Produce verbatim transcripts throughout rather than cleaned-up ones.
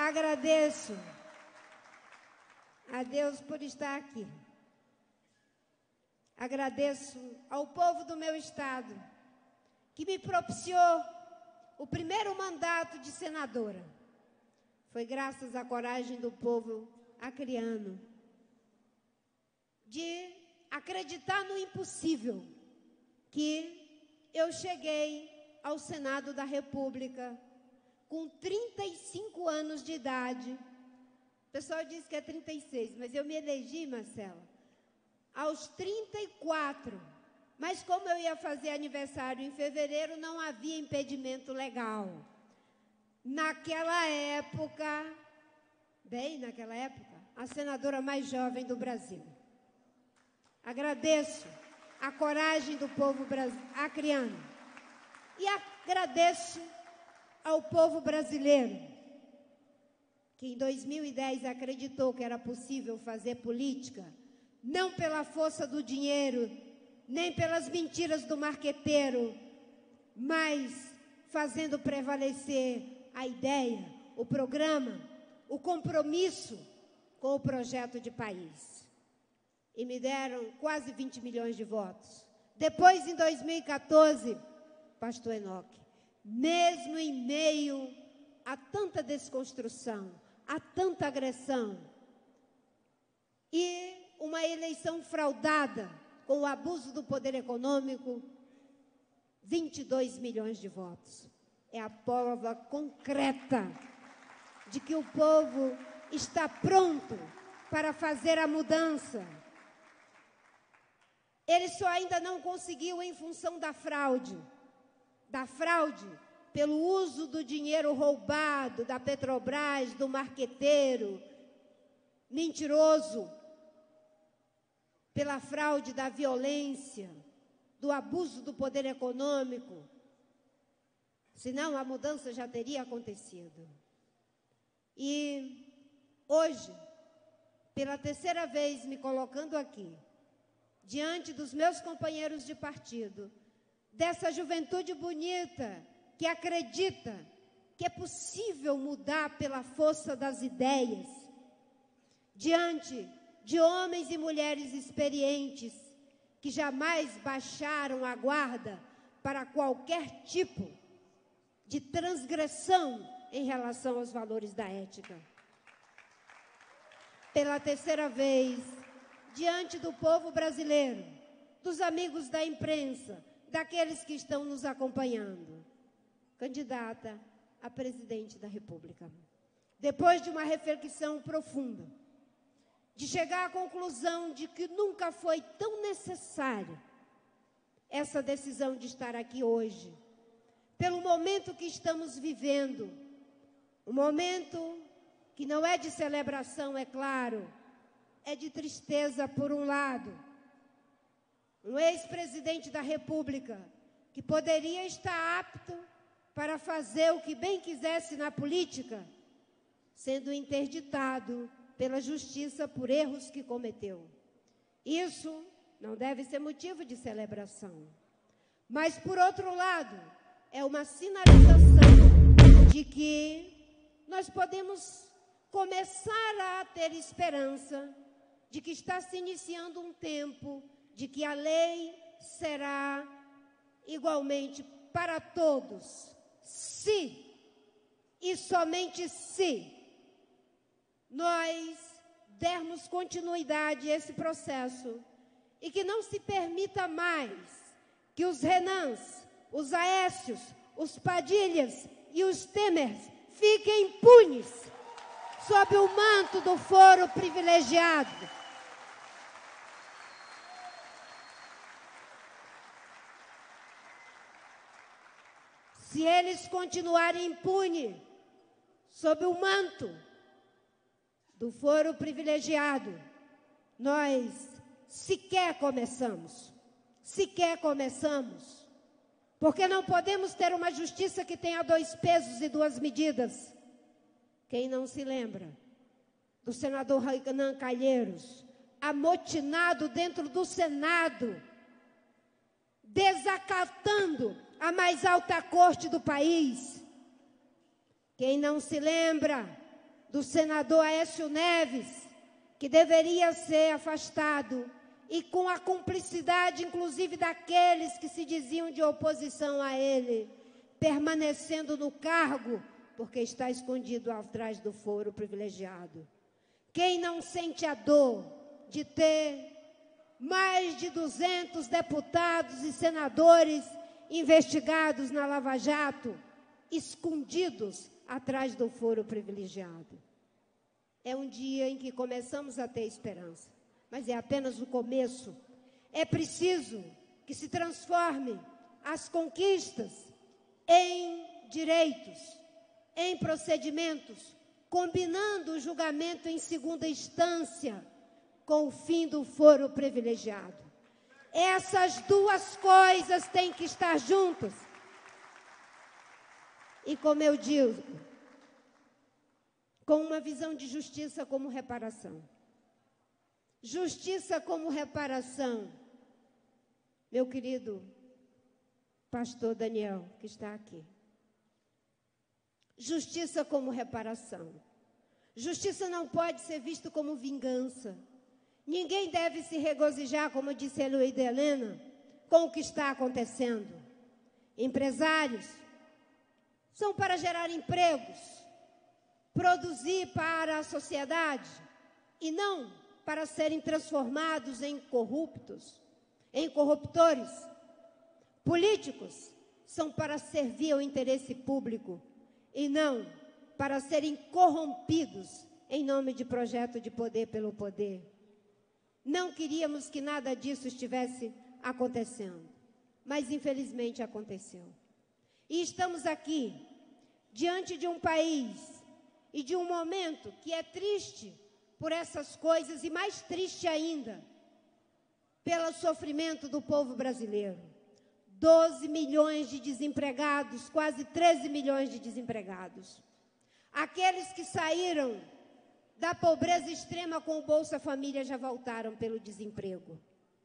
Agradeço a Deus por estar aqui. Agradeço ao povo do meu estado, que me propiciou o primeiro mandato de senadora. Foi graças à coragem do povo acreano de acreditar no impossível que eu cheguei ao Senado da República com trinta e cinco anos de idade. O pessoal diz que é trinta e seis, mas eu me elegi, Marcela, aos trinta e quatro. Mas como eu ia fazer aniversário em fevereiro, não havia impedimento legal. Naquela época, bem naquela época, a senadora mais jovem do Brasil. Agradeço a coragem do povo acreano e agradeço ao povo brasileiro, que em dois mil e dez acreditou que era possível fazer política, não pela força do dinheiro, nem pelas mentiras do marqueteiro, mas fazendo prevalecer a ideia, o programa, o compromisso com o projeto de país. E me deram quase vinte milhões de votos. Depois, em dois mil e quatorze, pastor Enoque, mesmo em meio a tanta desconstrução, a tanta agressão, e uma eleição fraudada com o abuso do poder econômico, vinte e dois milhões de votos. É a prova concreta de que o povo está pronto para fazer a mudança. Ele só ainda não conseguiu em função da fraude. Da fraude pelo uso do dinheiro roubado da Petrobras, do marqueteiro mentiroso, pela fraude da violência, do abuso do poder econômico. Senão a mudança já teria acontecido. E hoje, pela terceira vez me colocando aqui, diante dos meus companheiros de partido, dessa juventude bonita, que acredita que é possível mudar pela força das ideias, diante de homens e mulheres experientes, que jamais baixaram a guarda para qualquer tipo de transgressão em relação aos valores da ética. Pela terceira vez, diante do povo brasileiro, dos amigos da imprensa, daqueles que estão nos acompanhando, candidata a presidente da República. Depois de uma reflexão profunda, de chegar à conclusão de que nunca foi tão necessária essa decisão de estar aqui hoje, pelo momento que estamos vivendo, um momento que não é de celebração, é claro, é de tristeza por um lado. Um ex-presidente da República que poderia estar apto para fazer o que bem quisesse na política, sendo interditado pela justiça por erros que cometeu. Isso não deve ser motivo de celebração. Mas, por outro lado, é uma sinalização de que nós podemos começar a ter esperança de que está se iniciando um tempo de que a lei será igualmente para todos, se e somente se nós dermos continuidade a esse processo e que não se permita mais que os Renans, os Aécios, os Padilhas e os Temers fiquem impunes sob o manto do foro privilegiado. Se eles continuarem impunes sob o manto do foro privilegiado, nós sequer começamos, sequer começamos, porque não podemos ter uma justiça que tenha dois pesos e duas medidas. Quem não se lembra do senador Renan Calheiros, amotinado dentro do Senado, desacatando a mais alta corte do país? Quem não se lembra do senador Aécio Neves, que deveria ser afastado, e com a cumplicidade, inclusive, daqueles que se diziam de oposição a ele, permanecendo no cargo, porque está escondido atrás do foro privilegiado. Quem não sente a dor de ter mais de duzentos deputados e senadores investigados na Lava Jato, escondidos atrás do foro privilegiado? É um dia em que começamos a ter esperança, mas é apenas o começo. É preciso que se transforme as conquistas em direitos, em procedimentos, combinando o julgamento em segunda instância com o fim do foro privilegiado. Essas duas coisas têm que estar juntas. E como eu digo, com uma visão de justiça como reparação. Justiça como reparação. Meu querido pastor Daniel, que está aqui. Justiça como reparação. Justiça não pode ser visto como vingança. Ninguém deve se regozijar, como disse a Heloísa Helena, com o que está acontecendo. Empresários são para gerar empregos, produzir para a sociedade e não para serem transformados em corruptos, em corruptores. Políticos são para servir ao interesse público e não para serem corrompidos em nome de projeto de poder pelo poder. Não queríamos que nada disso estivesse acontecendo, mas infelizmente aconteceu. E estamos aqui, diante de um país e de um momento que é triste por essas coisas e mais triste ainda pelo sofrimento do povo brasileiro. doze milhões de desempregados, quase treze milhões de desempregados. Aqueles que saíram da pobreza extrema com o Bolsa Família já voltaram pelo desemprego.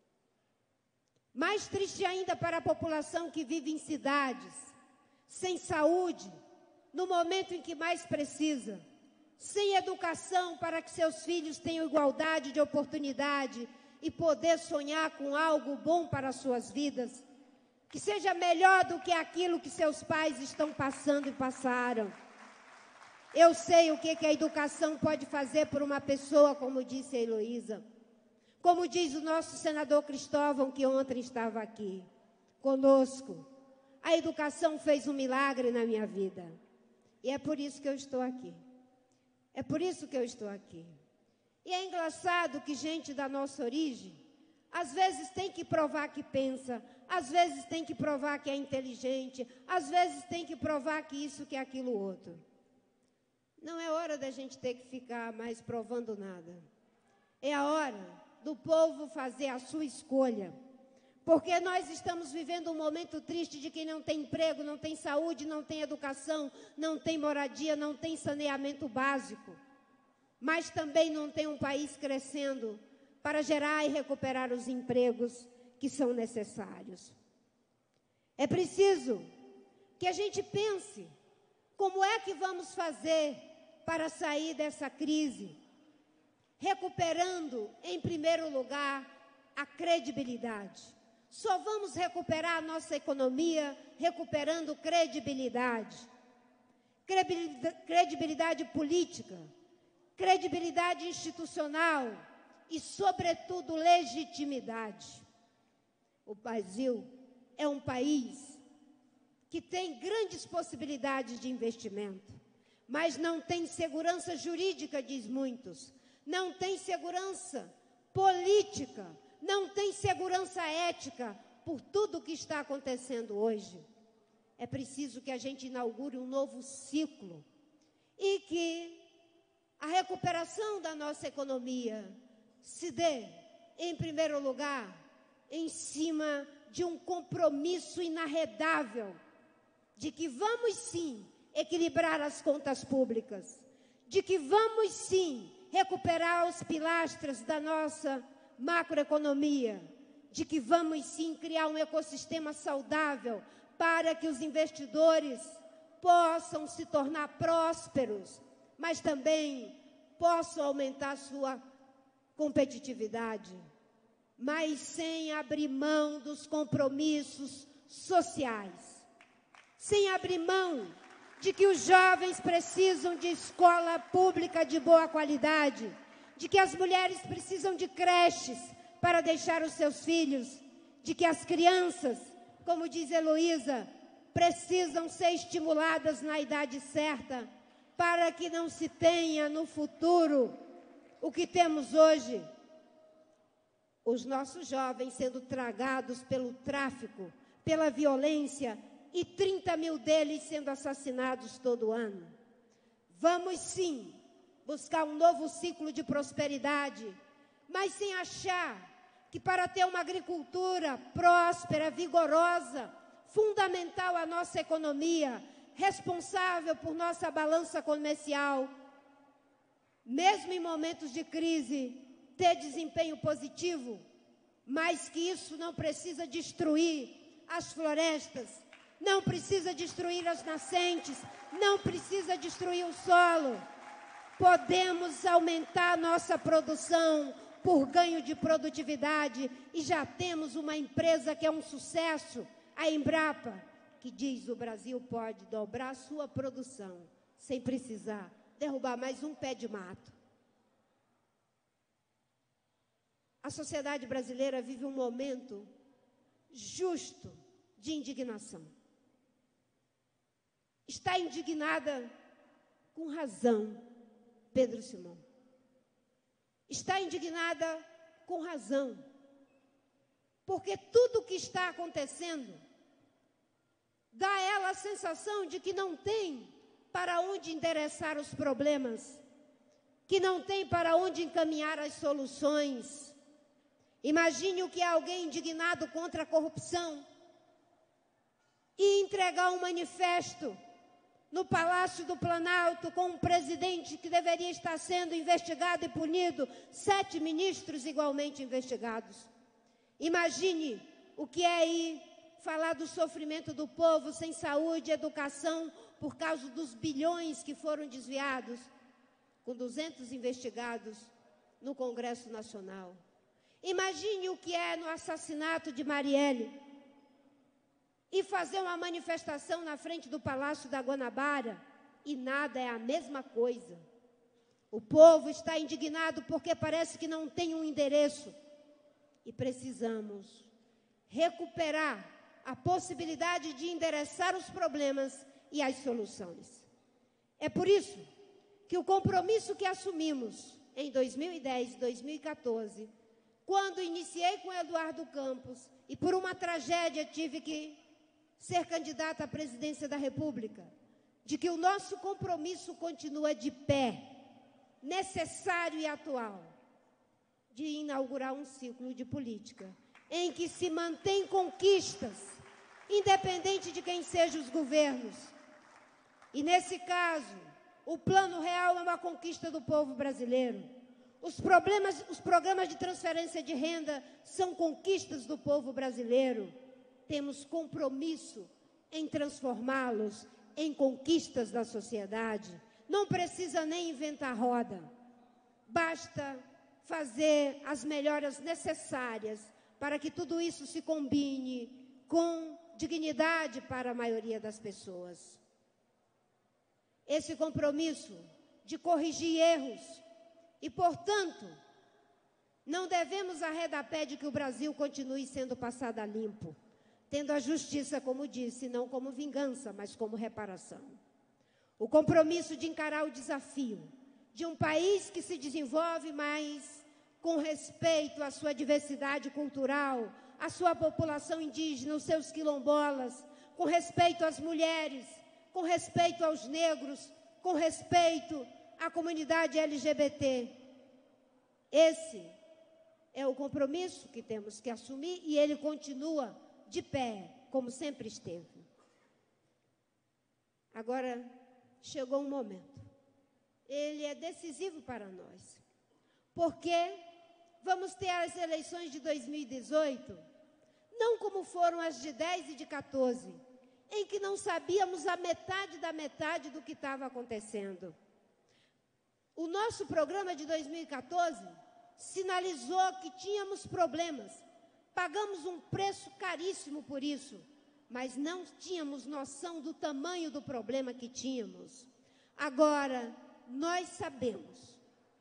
Mais triste ainda para a população que vive em cidades, sem saúde, no momento em que mais precisa, sem educação para que seus filhos tenham igualdade de oportunidade e poder sonhar com algo bom para as suas vidas, que seja melhor do que aquilo que seus pais estão passando e passaram. Eu sei o que, que a educação pode fazer por uma pessoa, como disse a Heloísa. Como diz o nosso senador Cristóvão, que ontem estava aqui conosco. A educação fez um milagre na minha vida. E é por isso que eu estou aqui. É por isso que eu estou aqui. E é engraçado que gente da nossa origem, às vezes tem que provar que pensa, às vezes tem que provar que é inteligente, às vezes tem que provar que isso, que aquilo outro. Não é hora da gente ter que ficar mais provando nada. É a hora do povo fazer a sua escolha. Porque nós estamos vivendo um momento triste de quem não tem emprego, não tem saúde, não tem educação, não tem moradia, não tem saneamento básico. Mas também não tem um país crescendo para gerar e recuperar os empregos que são necessários. É preciso que a gente pense como é que vamos fazer para sair dessa crise, recuperando, em primeiro lugar, a credibilidade. Só vamos recuperar a nossa economia recuperando credibilidade. Credibilidade política, credibilidade institucional e, sobretudo, legitimidade. O Brasil é um país que tem grandes possibilidades de investimento, mas não tem segurança jurídica, diz muitos, não tem segurança política, não tem segurança ética por tudo o que está acontecendo hoje. É preciso que a gente inaugure um novo ciclo e que a recuperação da nossa economia se dê, em primeiro lugar, em cima de um compromisso inarredável de que vamos sim equilibrar as contas públicas, de que vamos sim recuperar os pilastras da nossa macroeconomia, de que vamos sim criar um ecossistema saudável para que os investidores possam se tornar prósperos, mas também possam aumentar sua competitividade, mas sem abrir mão dos compromissos sociais, sem abrir mão de que os jovens precisam de escola pública de boa qualidade, de que as mulheres precisam de creches para deixar os seus filhos, de que as crianças, como diz Heloísa, precisam ser estimuladas na idade certa, para que não se tenha no futuro o que temos hoje. Os nossos jovens sendo tragados pelo tráfico, pela violência, e trinta mil deles sendo assassinados todo ano. Vamos sim buscar um novo ciclo de prosperidade, mas sem achar que para ter uma agricultura próspera, vigorosa, fundamental à nossa economia, responsável por nossa balança comercial, mesmo em momentos de crise, ter desempenho positivo, mas que isso não precisa destruir as florestas, não precisa destruir as nascentes, não precisa destruir o solo. Podemos aumentar nossa produção por ganho de produtividade e já temos uma empresa que é um sucesso, a Embrapa, que diz: o Brasil pode dobrar sua produção sem precisar derrubar mais um pé de mato. A sociedade brasileira vive um momento justo de indignação. Está indignada com razão, Pedro Simão. Está indignada com razão, porque tudo o que está acontecendo dá a ela a sensação de que não tem para onde endereçar os problemas, que não tem para onde encaminhar as soluções. Imagine o que é alguém indignado contra a corrupção e entregar um manifesto no Palácio do Planalto com um presidente que deveria estar sendo investigado e punido, sete ministros igualmente investigados. Imagine o que é ir falar do sofrimento do povo sem saúde e educação por causa dos bilhões que foram desviados, com duzentos investigados no Congresso Nacional. Imagine o que é no assassinato de Marielle e fazer uma manifestação na frente do Palácio da Guanabara e nada, é a mesma coisa. O povo está indignado porque parece que não tem um endereço e precisamos recuperar a possibilidade de endereçar os problemas e as soluções. É por isso que o compromisso que assumimos em dois mil e dez e dois mil e quatorze, quando iniciei com Eduardo Campos e por uma tragédia tive que ser candidata à presidência da República, de que o nosso compromisso continua de pé, necessário e atual, de inaugurar um ciclo de política em que se mantém conquistas, independente de quem sejam os governos. E, nesse caso, o Plano Real é uma conquista do povo brasileiro. Os, problemas, os programas de transferência de renda são conquistas do povo brasileiro. Temos compromisso em transformá-los em conquistas da sociedade. Não precisa nem inventar roda. Basta fazer as melhoras necessárias para que tudo isso se combine com dignidade para a maioria das pessoas. Esse compromisso de corrigir erros e, portanto, não devemos arredar pé de que o Brasil continue sendo passado a limpo, tendo a justiça, como disse, não como vingança, mas como reparação. O compromisso de encarar o desafio de um país que se desenvolve, mas com respeito à sua diversidade cultural, à sua população indígena, os seus quilombolas, com respeito às mulheres, com respeito aos negros, com respeito à comunidade L G B T. Esse é o compromisso que temos que assumir e ele continua de pé, como sempre esteve. Agora, chegou um momento. Ele é decisivo para nós, porque vamos ter as eleições de dois mil e dezoito, não como foram as de dez e de quatorze, em que não sabíamos a metade da metade do que estava acontecendo. O nosso programa de dois mil e quatorze sinalizou que tínhamos problemas. Pagamos um preço caríssimo por isso, mas não tínhamos noção do tamanho do problema que tínhamos. Agora, nós sabemos.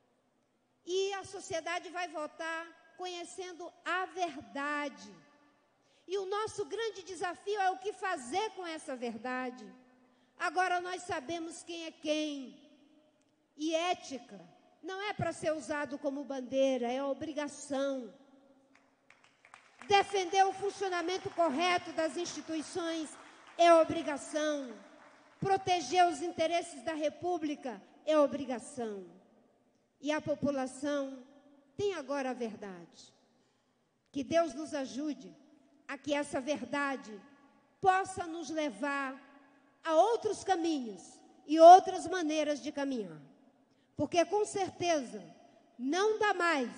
E a sociedade vai votar conhecendo a verdade. E o nosso grande desafio é o que fazer com essa verdade. Agora nós sabemos quem é quem. E ética não é para ser usado como bandeira, é obrigação. Defender o funcionamento correto das instituições é obrigação. Proteger os interesses da República é obrigação. E a população tem agora a verdade. Que Deus nos ajude a que essa verdade possa nos levar a outros caminhos e outras maneiras de caminhar. Porque, com certeza, não dá mais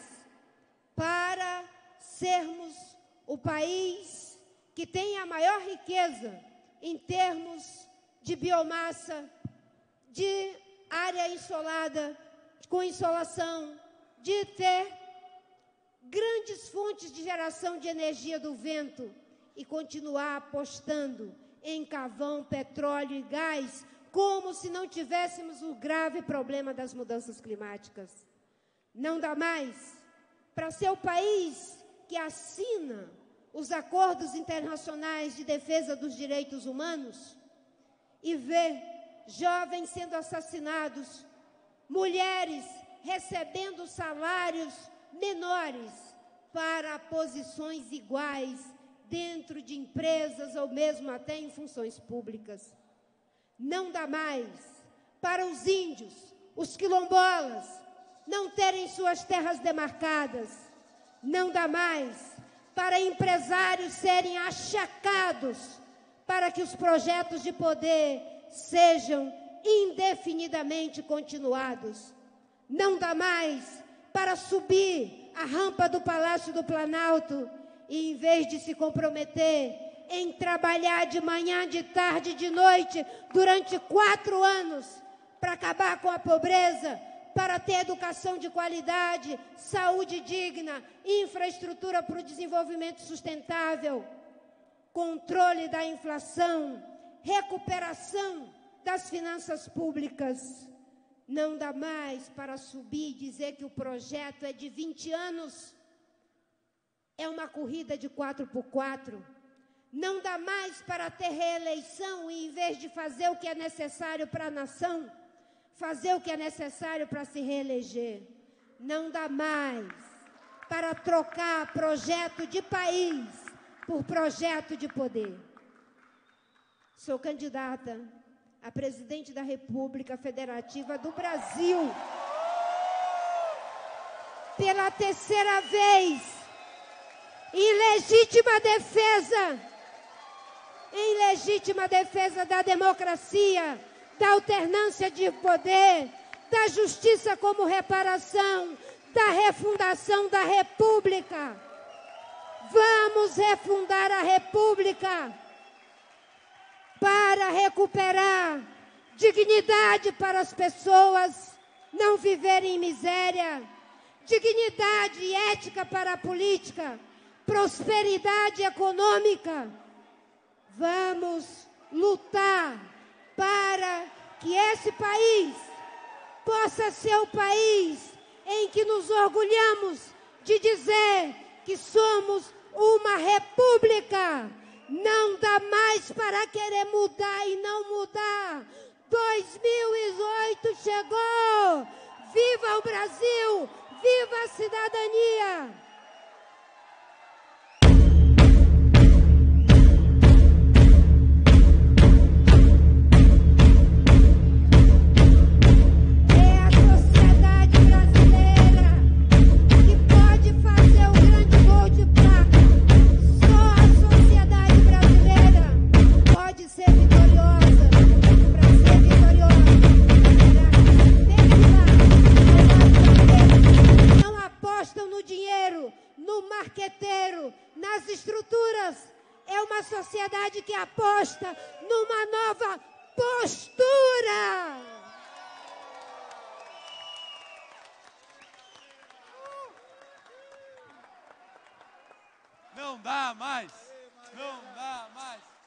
para sermos o país que tem a maior riqueza em termos de biomassa, de área insolada, com insolação, de ter grandes fontes de geração de energia do vento e continuar apostando em carvão, petróleo e gás, como se não tivéssemos o grave problema das mudanças climáticas. Não dá mais para ser o país que assina os acordos internacionais de defesa dos direitos humanos e ver jovens sendo assassinados, mulheres recebendo salários menores para posições iguais dentro de empresas ou mesmo até em funções públicas. Não dá mais para os índios, os quilombolas, não terem suas terras demarcadas. Não dá mais para empresários serem achacados para que os projetos de poder sejam indefinidamente continuados. Não dá mais para subir a rampa do Palácio do Planalto e, em vez de se comprometer em trabalhar de manhã, de tarde, de noite, durante quatro anos, para acabar com a pobreza, para ter educação de qualidade, saúde digna, infraestrutura para o desenvolvimento sustentável, controle da inflação, recuperação das finanças públicas. Não dá mais para subir e dizer que o projeto é de vinte anos. É uma corrida de quatro por quatro. Não dá mais para ter reeleição e, em vez de fazer o que é necessário para a nação, fazer o que é necessário para se reeleger. Não dá mais para trocar projeto de país por projeto de poder. Sou candidata a presidente da República Federativa do Brasil. Pela terceira vez, em legítima defesa, em legítima defesa da democracia, da alternância de poder, da justiça como reparação, da refundação da República. Vamos refundar a República para recuperar dignidade para as pessoas não viverem em miséria, dignidade e ética para a política, prosperidade econômica. Vamos lutar para que esse país possa ser o país em que nos orgulhamos de dizer que somos uma república. Não dá mais para querer mudar e não mudar. dois mil e oito chegou. Viva o Brasil! Viva a cidadania! Nas estruturas, é uma sociedade que aposta numa nova postura. Não dá mais. Não dá mais.